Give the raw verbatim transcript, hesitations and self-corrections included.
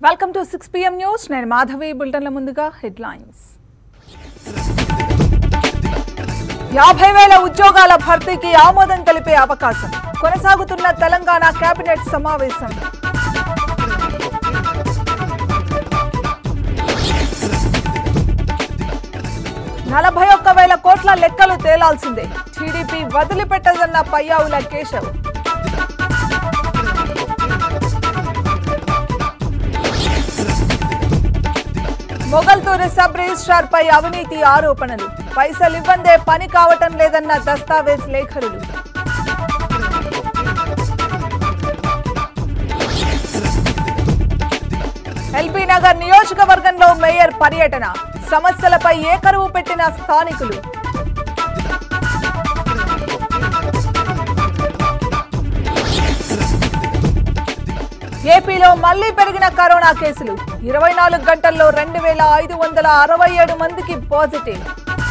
Welcome to six p m news. నేను మాధవి. బులెటిన్ల ముందుగా headlines. యాభై వేల ఉద్యోగాల భర్తీకి ఆమోదం తెలిపే అవకాశం. కొనసాగుతున్న తెలంగాణ కేబినెట్ సమావేశం. నలభై ఒక్క వేల కోట్ల లెక్కలు తేలాల్సిందే. టీడీపీ వదిలిపెట్టదన్న పయ్యావుల కేశవ్. మొగల్తూరు సబ్ రిజిస్ట్రార్ పై అవినీతి ఆరోపణలు. పైసలు ఇవ్వందే పని కావటం లేదన్న దస్తావేజ్ లేఖరులు. ఎల్బీ నగర్ నియోజకవర్గంలో మేయర్ పర్యటన. సమస్యలపై ఏకరువు పెట్టిన స్థానికులు. ఏపీలో మళ్లీ పెరిగిన కరోనా కేసులు. ఇరవై నాలుగు గంటల్లో రెండు వేల ఐదు వందల అరవై ఏడు మందికి పాజిటివ్.